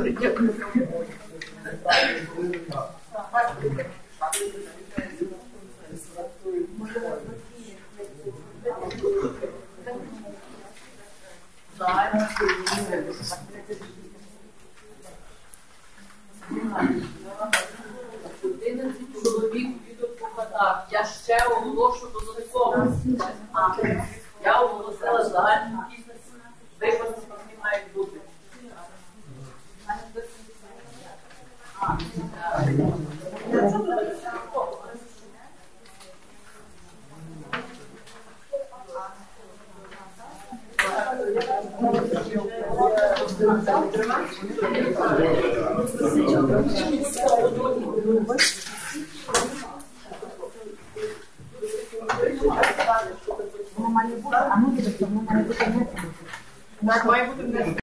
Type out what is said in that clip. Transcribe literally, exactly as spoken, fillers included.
Добре, дякую. одинадцять чоловік підуть по хатах. Я ще оголошу додатково. Я оголосила загальну кількість. Випадки не мають бути. Воно має бути, а ми буде, воно має бути. Має бути.